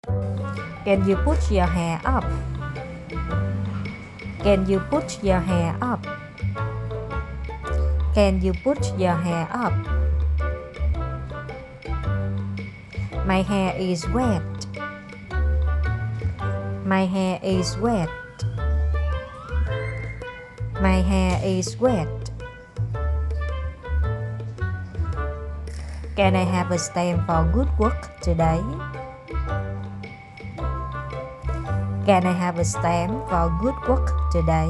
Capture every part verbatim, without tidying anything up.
Can you put your hair up? Can you put your hair up? Can you put your hair up? My hair is wet. My hair is wet. My hair is wet. Can I have a stamp for good work today? Can I have a stamp for good work today?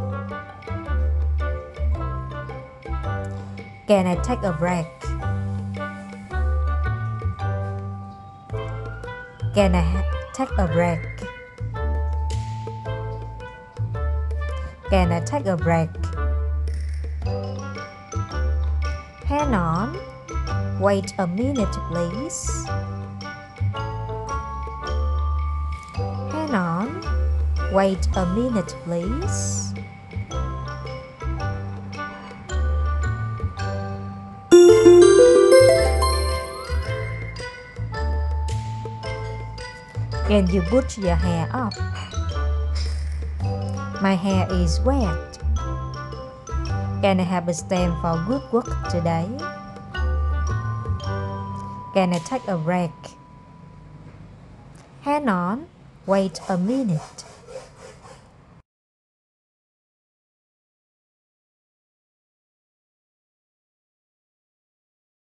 Can I take a break? Can I ha- take a break? Can I take a break? Hang on. Wait a minute, please. Hang on. Wait a minute, please. Can you put your hair up? My hair is wet. Can I have a stamp for good work today? Can I take a break? Hang on, wait a minute.